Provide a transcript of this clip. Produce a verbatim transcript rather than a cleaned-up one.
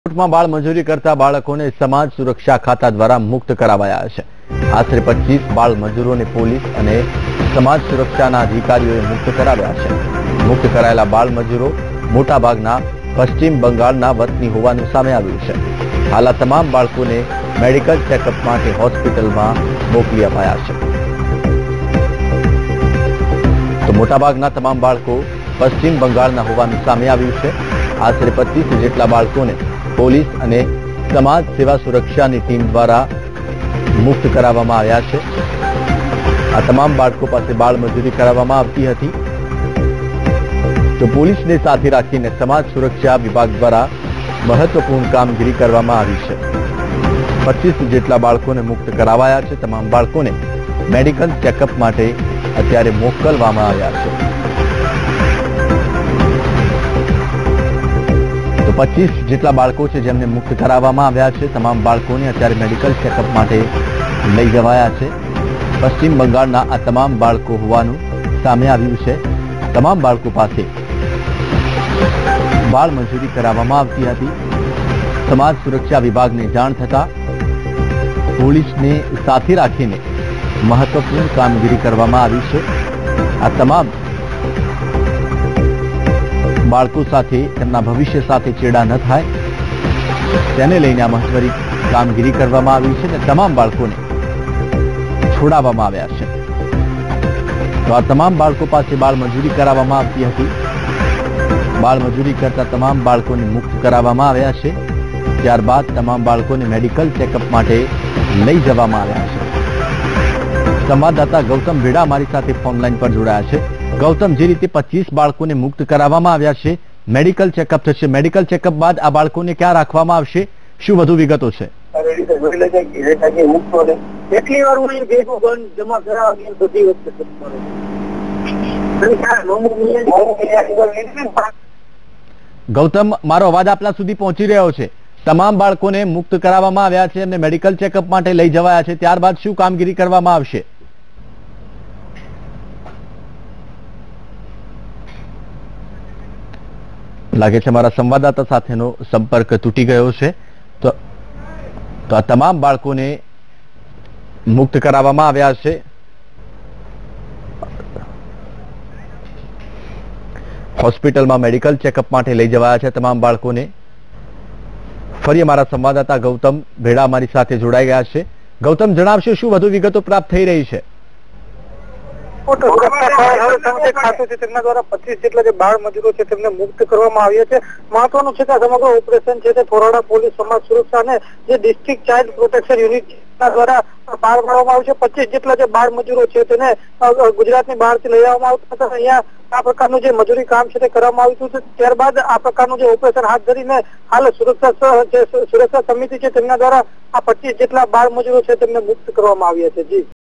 રાજકોટમાં બાળ મજૂરી કરતા બાળકોને સમાજ સુરક્ષા ખાતા દ્વારા મુક્ત કરાવાયા છે। આશરે પચીસ બાળ મજૂરોને પોલીસ અને સમાજ સુરક્ષાના અધિકારીઓએ મુક્ત કરાવ્યા છે। મુક્ત કરાયેલા બાળ મજૂરો મોટાભાગના પશ્ચિમ બંગાળના વતની હોવાનું સામે આવ્યું છે। હાલ આ તમામ બાળકોને મેડિકલ ચેકઅપ માટે હોસ્પિટલમાં મોકલી અપાયા છે। તો મોટાભાગના તમામ બાળકો પશ્ચિમ બંગાળના હોવાનું સામે આવ્યું છે। આશરે પચીસ જેટલા બાળકોને પોલીસ અને સમાજ સેવા સુરક્ષાની ટીમ દ્વારા મુક્ત કરાવવામાં આવ્યા છે। આ તમામ બાળકો પાસે બાળ મજૂરી કરાવવામાં આવતી હતી, તો પોલીસને સાથે રાખીને સમાજ સુરક્ષા વિભાગ દ્વારા મહત્વપૂર્ણ કામગીરી કરવામાં આવી છે। પચીસ જેટલા બાળકોને મુક્ત કરાવાયા છે। તમામ બાળકોને મેડિકલ ચેકઅપ માટે અત્યારે મોકલવામાં આવ્યા છે। તો પચીસ જેટલા બાળકો છે જેમને મુક્ત કરાવવામાં આવ્યા છે। તમામ બાળકોને અત્યારે મેડિકલ ચેકઅપ માટે લઈ જવાયા છે। પશ્ચિમ બંગાળના આ તમામ બાળકો હોવાનું સામે આવ્યું છે। તમામ બાળકો પાસે બાળ મજૂરી કરાવવામાં આવતી હતી। સમાજ સુરક્ષા વિભાગને જાણ થતા પોલીસને સાથે રાખીને મહત્વપૂર્ણ કામગીરી કરવામાં આવી છે। આ તમામ બાળકો સાથે તેમના ભવિષ્ય સાથે ચેડા ન થાય તેને લઈને આ મહત્વની કામગીરી કરવામાં આવી છે અને તમામ બાળકોને છોડાવવામાં આવ્યા છે। તો આ તમામ બાળકો પાસે બાળ મજૂરી કરાવવામાં આવતી હતી। બાળ મજૂરી કરતા તમામ બાળકોને મુક્ત કરાવવામાં આવ્યા છે। ત્યારબાદ તમામ બાળકોને મેડિકલ ચેકઅપ માટે લઈ જવામાં આવ્યા છે। સંવાદદાતા ગૌતમ ભેડા અમારી સાથે ફોન લાઈન પર જોડાયા છે। ગૌતમ, જે રીતે પચીસ બાળકોને મુક્ત કરાવવામાં આવ્યા છે, મેડિકલ ચેકઅપ થશે, મેડિકલ ચેકઅપ બાદ આ બાળકોને ક્યાં રાખવામાં આવશે, શું વધુ વિગતો છે? ગૌતમ, મારો અવાજ આપના સુધી પહોંચી રહ્યો છે? તમામ બાળકોને મુક્ત કરાવવામાં આવ્યા છે અને મેડિકલ ચેકઅપ માટે લઈ જવાયા છે, ત્યારબાદ શું કામગીરી કરવામાં આવશે? લાગે છે મારા સંવાદદાતા સાથેનો સંપર્ક તૂટી ગયો છે। તો તો આ તમામ બાળકોને મુક્ત કરાવવામાં આવ્યા છે। હોસ્પિટલમાં મેડિકલ ચેકઅપ માટે લઈ જવાયા છે તમામ બાળકોને। ફરી અમારા સંવાદદાતા ગૌતમ ભેડા અમારી સાથે જોડાઈ ગયા છે। ગૌતમ, જણાવશો શું વધુ વિગતો પ્રાપ્ત થઈ રહી છે? તેમના દ્વારા પચીસ જેટલા જે બાળ મજૂરો છે તેમને મુક્ત કરવામાં આવ્યા છે। મહત્વનું છે કે સમગ્ર ઓપરેશન છે તે થોરાડા પોલીસ સમાજ સુરક્ષા અને જે ડિસ્ટ્રિક્ટ ચાઇલ્ડ પ્રોટેક્શન યુનિટ દ્વારા પાર પાડવામાં આવ્યું છે। પચીસ જેટલા જે બાળ મજૂરો છે તેને ગુજરાતની બહારથી લઈ આવવામાં આવતા હતા। અહીંયા આ પ્રકારનું જે મજૂરી કામ છે તે કરવામાં આવ્યું છે। ત્યારબાદ આ પ્રકારનું જે ઓપરેશન હાથ ધરીને હાલ સુરક્ષા જે સુરક્ષા સમિતિ છે તેમના દ્વારા આ પચીસ જેટલા બાળ મજૂરો છે તેમને મુક્ત કરવામાં આવ્યા છે। જી।